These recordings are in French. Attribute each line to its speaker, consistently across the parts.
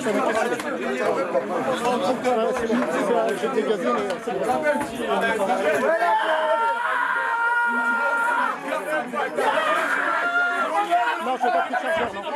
Speaker 1: J'étais gazé, mais c'est bon. Non, je fais pas pris de chargeur, non.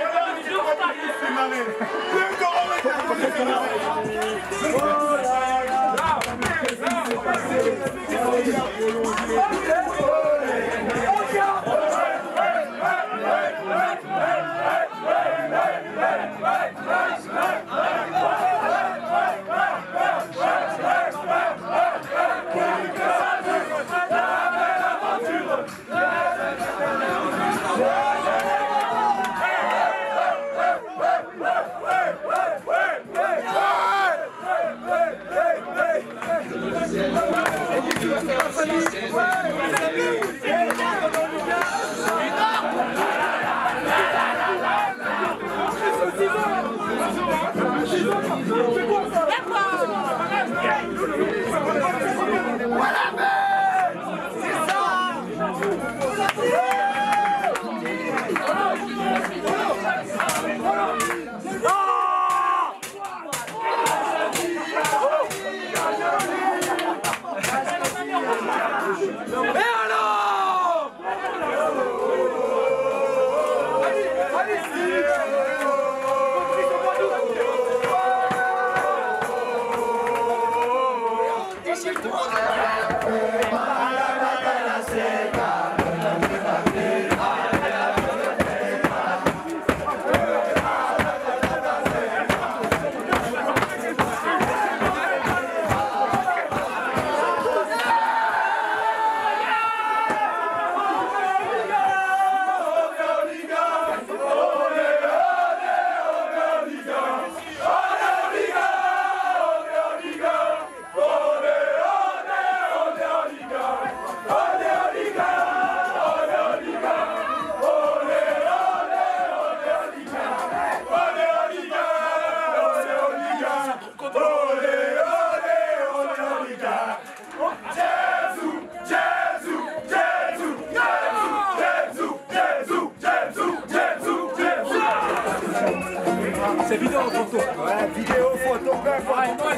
Speaker 2: C'est vidéo photo. Ouais, vidéo photo. Ouais, moi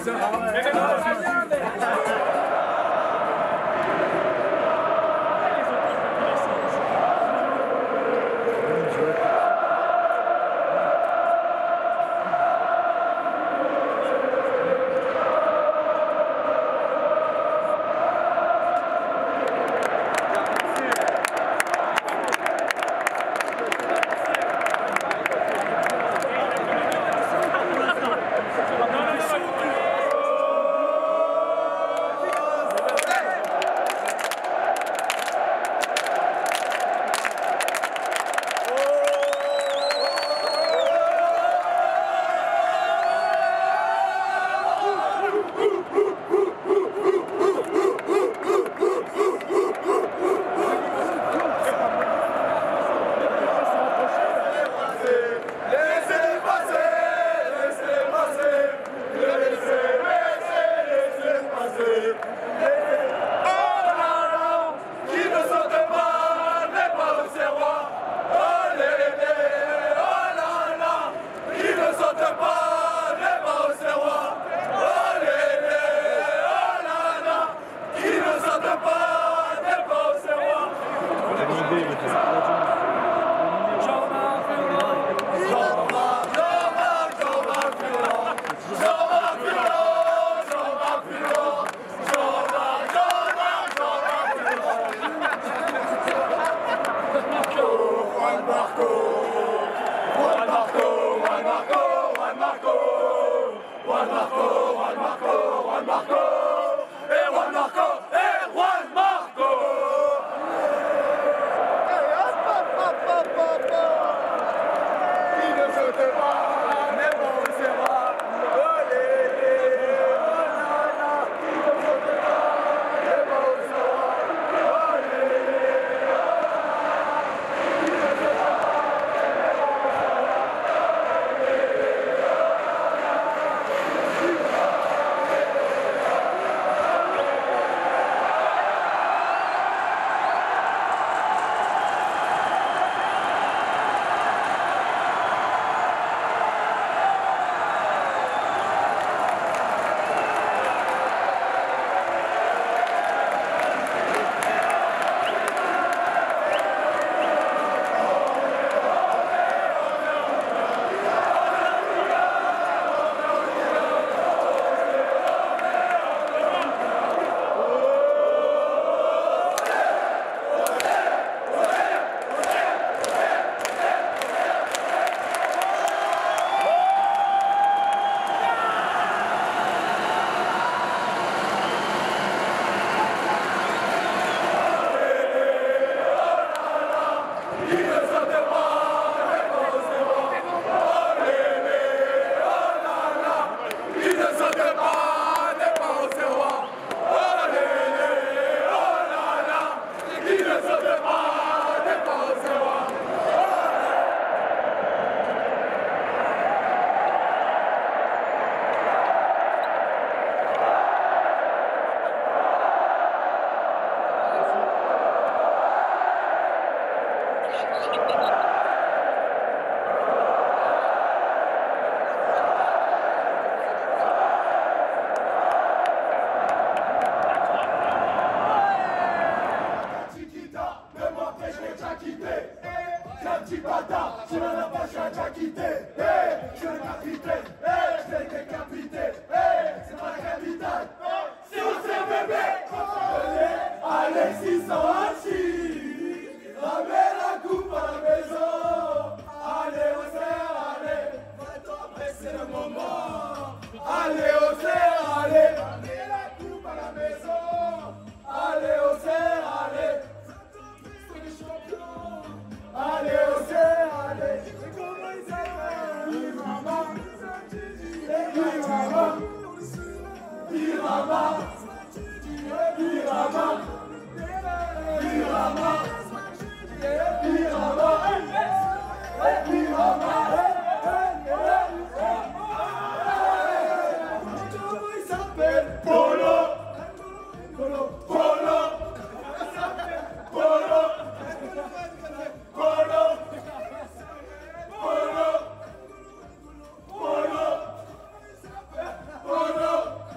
Speaker 2: ça. Chipata, tu n'en as pas déjà quitté. Hey, je suis le capitaine. Hey, je l'ai décapité. Hey, c'est pas la capitale. Si on s'est bébé, Alexis Sawachi, ramène la coupe à la maison. Allez au cerf, allez, va-t'en presser le moment. Allez au cerf, allez, ramène la coupe à la maison. Allez au cerf, allez, c'est les champions. Allez au cerf, allez, c'est comment ils s'appellent. Irama, Irama, Irama, Irama, Irama, comment il s'appelle? Polo, Polo, Polo, Polo, Polo, Polo, Polo, Polo,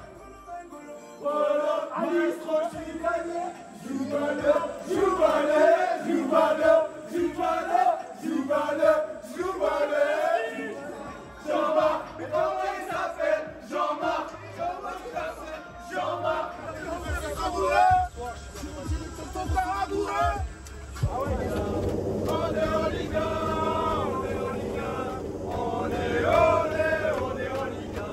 Speaker 2: Polo, Ministro Chigane, Joubale, Joubale, Joubale, Joubale, Joubale, Joubale, Jean-Marc, mais comment il s'appelle? Jean-Marc, Jean-Marc, on est Oliga, on est Oliga, on est Oliga.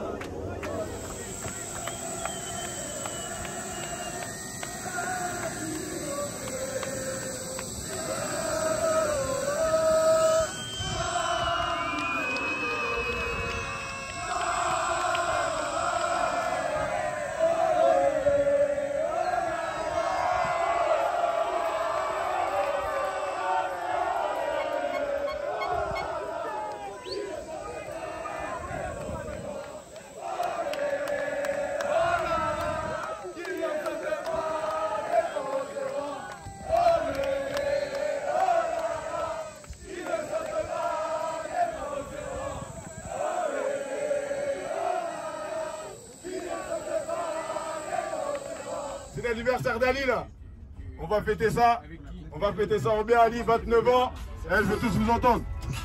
Speaker 3: C'est l'anniversaire d'Ali là. On va fêter ça. On va fêter ça en bien Ali, 29 ans. Eh, je veux tous vous entendre.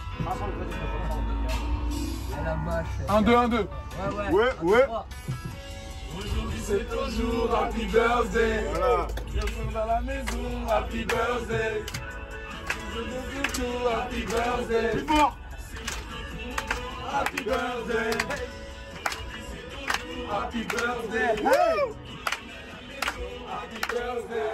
Speaker 3: 1, 2, 1, 2. Ouais, ouais.
Speaker 2: Aujourd'hui c'est ton jour, happy birthday.
Speaker 3: Voilà.
Speaker 2: Bienvenue dans la maison, happy birthday. Je veux toujours happy birthday.
Speaker 3: Plus fort.
Speaker 2: Happy birthday. Happy birthday.
Speaker 3: Hey.
Speaker 2: Happy birthday.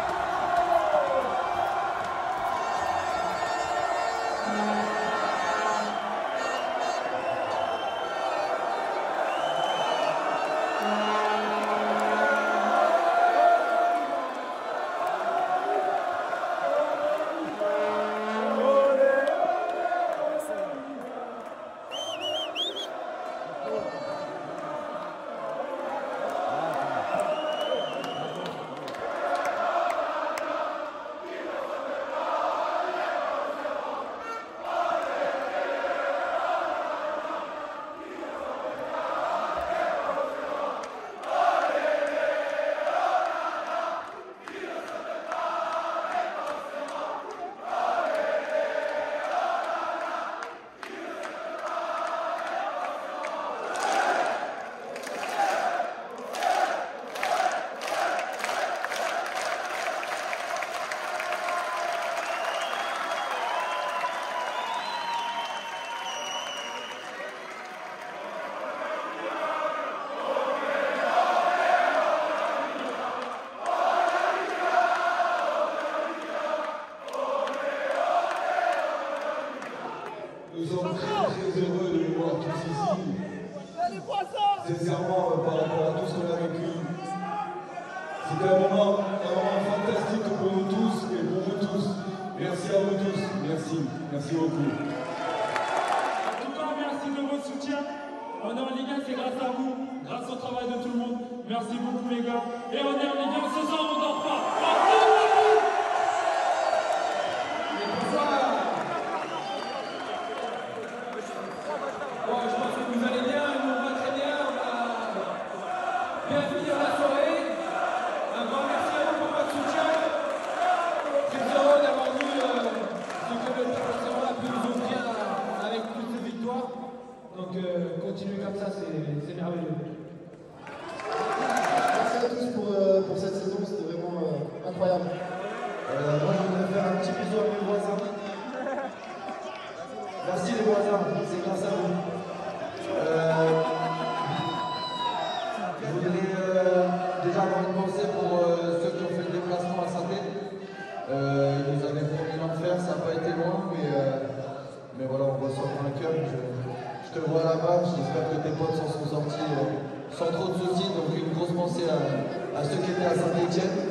Speaker 4: Nous sommes très heureux de les voir tous ici. Sincèrement, par rapport à tout ce qu'on a vécu. C'était un moment fantastique pour nous tous et pour vous tous. Merci à vous tous. Merci. Merci beaucoup.
Speaker 5: En tout cas, merci de votre soutien. On est en Ligue 1, c'est grâce à vous, grâce au travail de tout le monde. Merci beaucoup les gars. Et on est en Ligue 1 ce soir, on dort pas.
Speaker 6: Bon, je pense que vous allez bien, nous on va très bien, on va bien finir la soirée. Un grand merci à vous pour votre soutien. Très heureux d'avoir vu ce club de
Speaker 4: Je te vois là-bas, j'espère que tes potes s'en sont sortis sans trop de soucis. Donc une grosse pensée à ceux qui étaient à Saint-Etienne.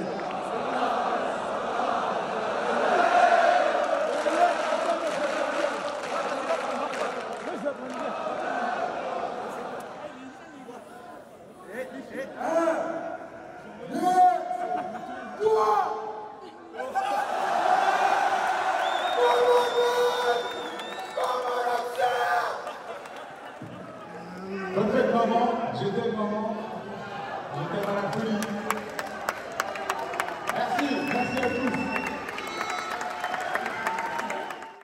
Speaker 3: Retraite maman, j'étais maman.